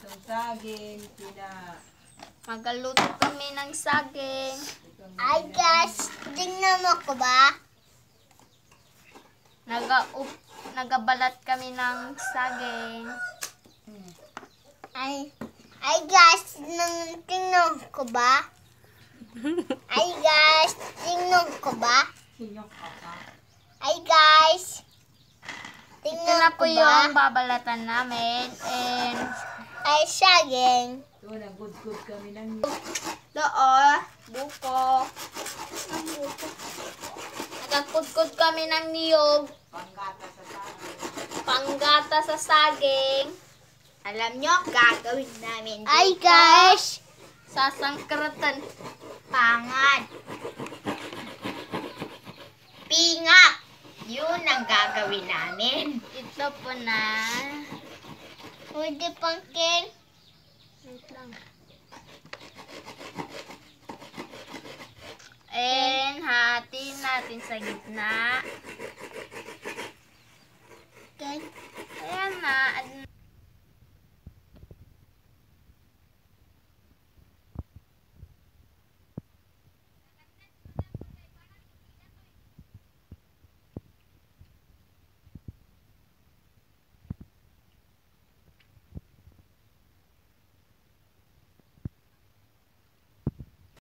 Itong saging, Magaluto kami ng saging. Ay guys, tingnan mo ko ba? Nagabalat kami ng saging. Ay guys, tingnan ko ba? Ay guys, tingnan ko ba? Sinyok ka pa. Ay guys, Ito tingnan na ko po ba? yung babalatan namin. And Ay saging. Ito, nagudgud kami ng buko. Nagkudkod kami ng niyog. panggata sa saging. Panggata sa saging. Alam nyo, gagawin namin dito. Ay guys, Sasangkratan. pangad. Pingak. Yun ang gagawin namin. Ito po na. Pwede pangkin. Wait lang. And hatiin natin sa gitna. Okay. Ayan na.